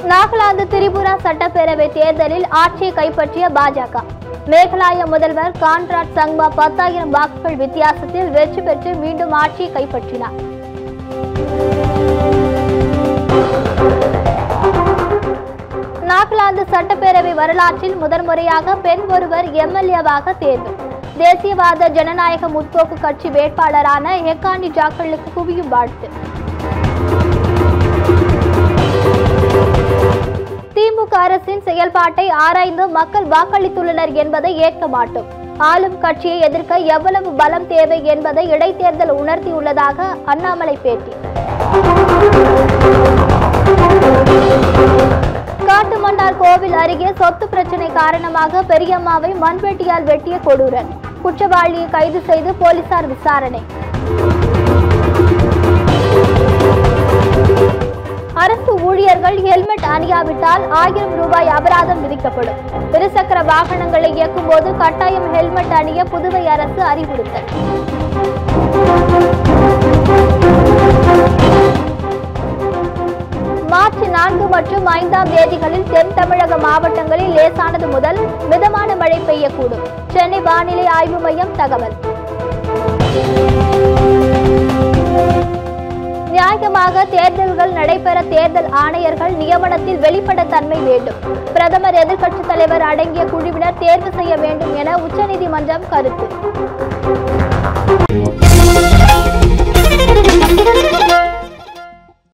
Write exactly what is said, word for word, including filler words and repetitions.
நாகாலாந்து திரிபுரா சட்டப்பேரவை தேர்தலில் ஆட்சியை கைப்பற்றிய பாஜக. மேகாலய முதல்வர் கான்ராட் சங்மா பத்தாயிரம் வாக்குகள் வித்தியாசத்தில் வெற்றி பெற்று மீண்டும் ஆட்சியை கைப்பற்றினார். நாகாலாந்து சட்டப்பேரவை வரலாற்றில் முதன்முறையாக பெண் ஒருவர் எம்எல்ஏவாக தேர்வு. தேசியவாத ஜனநாயக முற்போக்கு கட்சி வேட்பாளரான ஹெக்கானி ஜாக்களுக்கு குவியும் வாழ்த்து. திமுக அரசின் செயல்பாட்டை ஆராய்ந்து மக்கள் வாக்களித்துள்ளனர் என்பதை ஏற்க மாட்டோம். ஆளும் கட்சியை எதிர்க்க எவ்வளவு பலம் தேவை என்பதை இடைத்தேர்தல் உணர்த்தியுள்ளதாக அண்ணாமலை பேட்டி. காட்டுமன்னார் கோவில் அருகே சொத்து பிரச்சினை காரணமாக பெரியம்மாவை மண்வெட்டியால் வெட்டிய கொடூரன். குற்றவாளியை கைது செய்து போலீசார் விசாரணை. அரசு ஊழியர்கள் ஹெல்மெட் அணியாவிட்டால் ஆயிரம் ரூபாய் அபராதம் விதிக்கப்படும். இருசக்கர வாகனங்களை இயக்கும் போது கட்டாயம் ஹெல்மெட் அணிய புதுவை அரசு அறிவுறுத்தல். மார்ச் நான்கு மற்றும் ஐந்தாம் தேதிகளில் தென் தமிழக மாவட்டங்களில் லேசானது முதல் மிதமான மழை பெய்யக்கூடும். சென்னை வானிலை ஆய்வு மையம் தகவல். நியாயமாக தேர்தல்கள் நடைபெற தேர்தல் ஆணையர்கள் நியமனத்தில் வெளிப்படைத்தன்மை வேண்டும். பிரதமர், எதிர்க்கட்சித் தலைவர் அடங்கிய குழுவினர் தேர்வு செய்ய வேண்டும் என உச்சநீதிமன்றம் கருத்து.